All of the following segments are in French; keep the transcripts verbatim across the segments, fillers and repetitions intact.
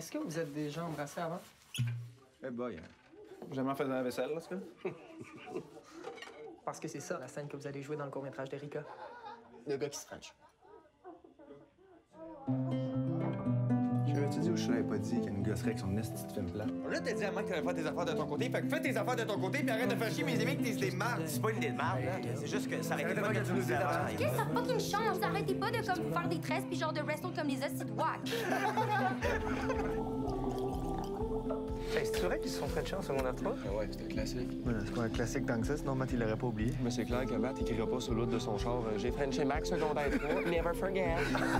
Est-ce que vous êtes déjà embrassé avant? Eh boy, hein. Jamais fait de la vaisselle, là, ce gars? Parce que c'est ça, la scène que vous allez jouer dans le court-métrage d'Erika. Le gars qui se french. J'avais-tu dit ou je l'avais pas dit qu'elle nous gosserait avec son esti de film plat? Là, t'as dit à Mac que t'allais faire tes affaires de ton côté. Fait que fais tes affaires de ton côté puis arrête de faire chier mes amis que t'es des mardes. C'est pas une idée de merde, là. C'est juste que ça aurait été pas pas que tu nous dises avant. Qu'est-ce que ça fucking change? Vous arrêtez pas de comme faire des tresses puis genre de wrestle comme des hosties de wack. Hey, c'est vrai qu'ils se sont frenchés en secondaire trois? Ah ouais, c'était classique. Voilà, c'est pas un classique tant que ça, sinon Matt, il l'aurait pas oublié. Mais c'est clair que Matt écrira pas sur l'autre de son char. J'ai frenché Max secondaire trois, never forget.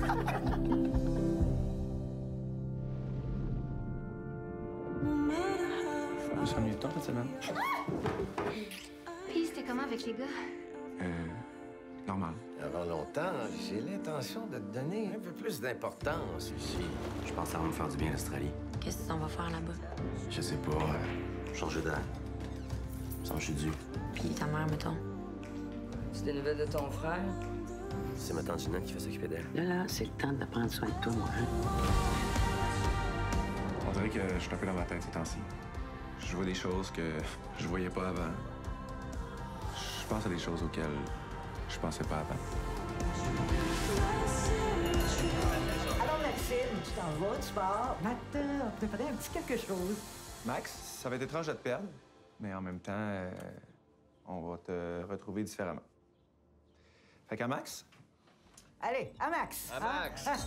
Je me suis ennuyé de temps cette semaine. Puis c'était comment avec les gars? Euh. Normal. Avant longtemps, j'ai l'intention de te donner un peu plus d'importance ici. Je pense que ça va me faire du bien l'Australie. Qu'est-ce que t'en vas faire là-bas? Je sais pas. Euh, changer d'air. Sans je suis dû. Puis ta mère, mettons. C'est des nouvelles de ton frère? C'est ma tante Ginette qui fait s'occuper d'elle. Là, là, c'est le temps de prendre soin de toi, moi. Hein? On dirait que je suis un peu dans ma tête ces temps-ci. Je vois des choses que je voyais pas avant. Je pense à des choses auxquelles je pensais pas avant. Alors, Maxime, tu t'en vas, tu pars. Matt, on préparait un petit quelque chose. Max, ça va être étrange de te perdre, mais en même temps, euh, on va te retrouver différemment. Fait qu'à Max? Allez, à Max. À Max. Hein?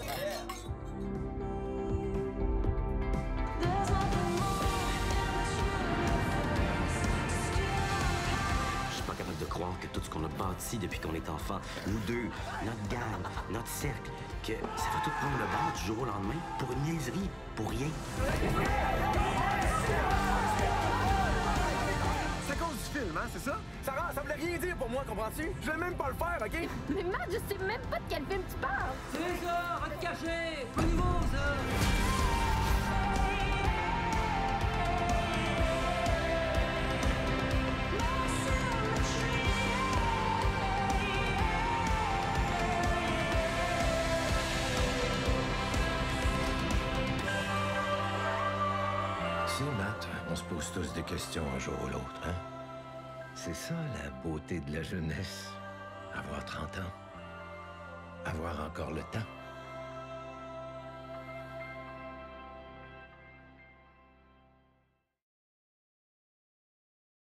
Je suis pas capable de croire que tout ce qu'on a bâti depuis qu'on est enfant, nous deux, notre gang, notre cercle, que ça va tout prendre le bord du jour au lendemain pour une niaiserie, pour rien. C'est à cause du film, hein, c'est ça? Ça, rend- ça voulait rien dire pour moi, comprends-tu? Je vais même pas le faire, OK? Mais Matt, je sais même pas de quel film tu parles! C'est ça, va te cacher! Pas nouveau, ça! Tu sais, Matt, on se pose tous des questions un jour ou l'autre, hein? C'est ça, la beauté de la jeunesse. Avoir trente ans. Avoir encore le temps.